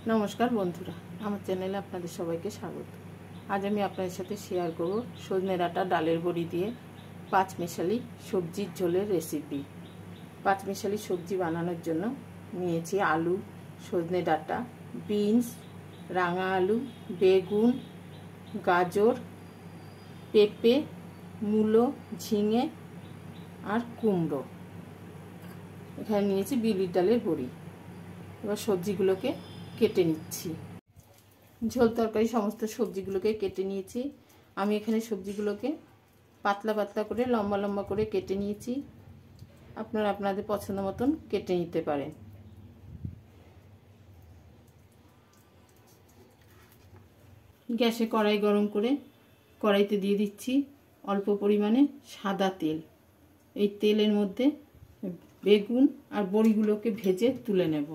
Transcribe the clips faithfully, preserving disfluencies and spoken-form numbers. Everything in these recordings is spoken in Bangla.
নমস্কার বন্ধুরা, আমার চ্যানেলে আপনাদের সবাইকে স্বাগত। আজ আমি আপনাদের সাথে শেয়ার করব সজনে ডাঁটা ডালের বড়ি দিয়ে পাঁচমেশালি সবজির ঝোলের রেসিপি। পাঁচমেশালি সবজি বানানোর জন্য নিয়েছি আলু, সজনে ডাঁটা, বিনস, রাঙা আলু, বেগুন, গাজর, পেঁপে, মূলো, ঝিঙে আর কুমড়ো। এখানে নিয়েছি বিউলির ডালের বড়ি। এবার সবজিগুলোকে কেটে নিচ্ছি। ঝোল তরকারি সমস্ত সবজিগুলোকে কেটে নিয়েছি। আমি এখানে সবজিগুলোকে পাতলা পাতলা করে লম্বা লম্বা করে কেটে নিয়েছি। আপনারা আপনাদের পছন্দ মতন কেটে নিতে পারেন। গ্যাসে কড়াই গরম করে কড়াইতে দিয়ে দিচ্ছি অল্প পরিমাণে সাদা তেল। এই তেলের মধ্যে বেগুন আর বড়িগুলোকে ভেজে তুলে নেব।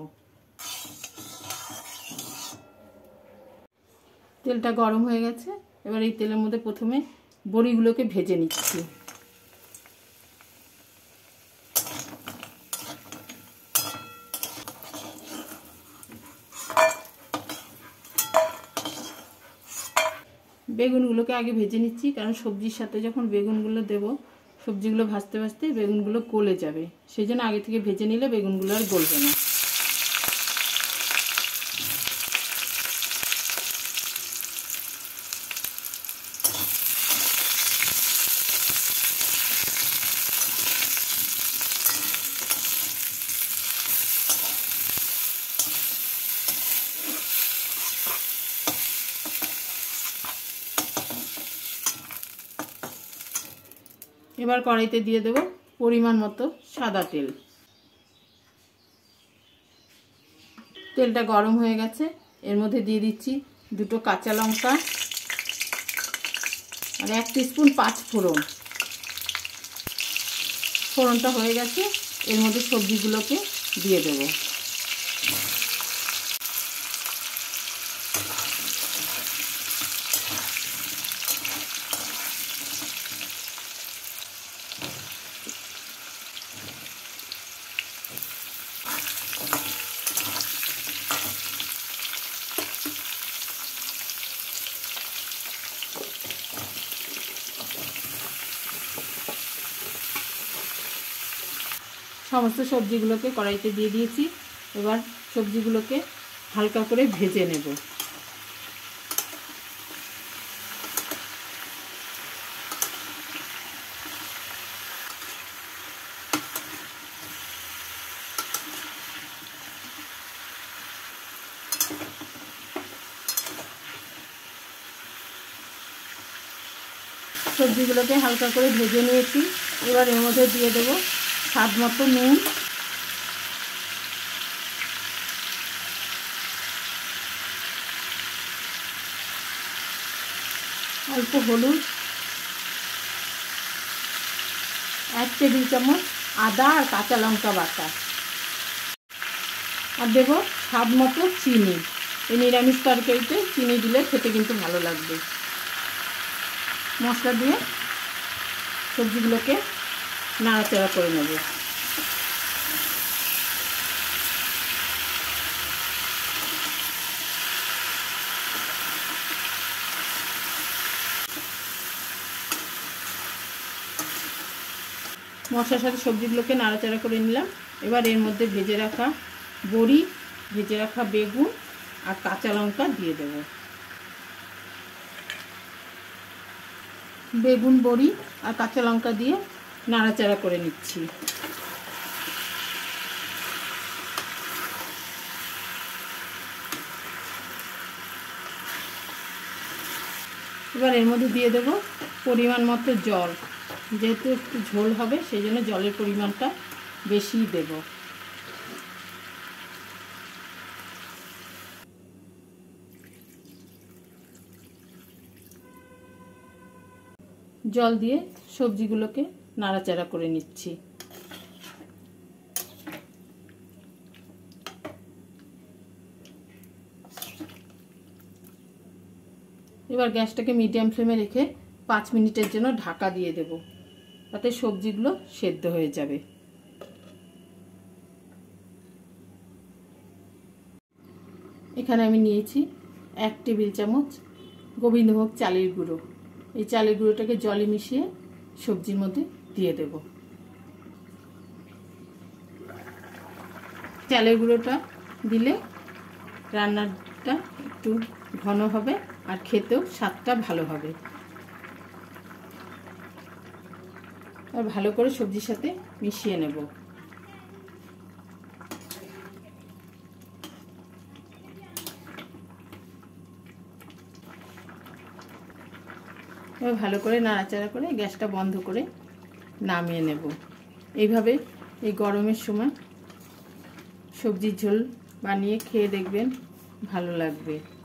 তেলটা গরম হয়ে গেছে। এবার এই তেলের মধ্যে প্রথমে বড়িগুলোকে ভেজে নিচ্ছি। বেগুনগুলোকে আগে ভেজে নিচ্ছি, কারণ সবজির সাথে যখন বেগুনগুলো দেব সবজিগুলো ভাজতে ভাজতে বেগুনগুলো গলে যাবে, সেই জন্য আগে থেকে ভেজে নিলে বেগুনগুলো আর গলবে না। এবার কড়াইতে দিয়ে দেব পরিমাণ মতো সাদা তেল। তেলটা গরম হয়ে গেছে। এর মধ্যে দিয়ে দিচ্ছি দুটো কাঁচা লঙ্কা আর এক টিস্পুন পাঁচ ফোড়ন। ফোড়নটা হয়ে গেছে। এর মধ্যে সবজিগুলোকে দিয়ে দেব। সমস্ত সবজিগুলোকে কড়াইতে দিয়ে দিয়েছি। এবার সবজিগুলোকে হালকা করে ভেজে নেব। সবজিগুলোকে হালকা করে ভেজে নিয়েছি। এবার এর মধ্যে দিয়ে দেব স্বাদ মতো নুন, অল্প হলুদ, এক টেবিল চামচ আদা আর কাঁচা লঙ্কা বাটা, আর দেব স্বাদ মতো চিনি। এই নিরামিষ তরকারিতে চিনি দিলে খেতে কিন্তু ভালো লাগবে। মশলা দিয়ে সবজিগুলোকে নাড়াচাড়া করে নেব। মশলার সাথে সবজিগুলোকে নাড়াচাড়া করে নিলাম। এবার এর মধ্যে ভেজে রাখা বড়ি, ভেজে রাখা বেগুন আর কাঁচা লঙ্কা দিয়ে দেব। বেগুন, বড়ি আর কাঁচা লঙ্কা দিয়ে নাড়াচাড়া করে নিচ্ছি। এবার এর মধ্যে দিয়ে দেব পরিমাণ মতো জল। যেহেতু একটু ঝোল হবে সেই জন্য জলের পরিমাণটা বেশিই দেব। জল দিয়ে সবজিগুলোকে নাড়াচাড়া করে নিচ্ছি। এবার গ্যাসটাকে মিডিয়াম ফ্লেমে রেখে পাঁচ মিনিটের জন্য ঢাকা দিয়ে দেব, তাতে সবজিগুলো সেদ্ধ হয়ে যাবে। এখানে আমি নিয়েছি এক টেবিল চামচ গোবিন্দভোগ চালের গুঁড়ো। এই চালের গুঁড়োটাকে জলে মিশিয়ে সবজির মধ্যে দিয়ে দেব। চালের গুঁড়োটা দিলে রান্নাটা একটু ঘন হবে আর খেতেও স্বাদটা ভালো হবে। আর ভালো করে সবজির সাথে মিশিয়ে নেব। এবার ভালো করে নাড়াচাড়া করে গ্যাসটা বন্ধ করে নামিয়ে নেব। এইভাবে এই গরমের সময় সবজির ঝোল বানিয়ে খেয়ে দেখবেন, ভালো লাগবে।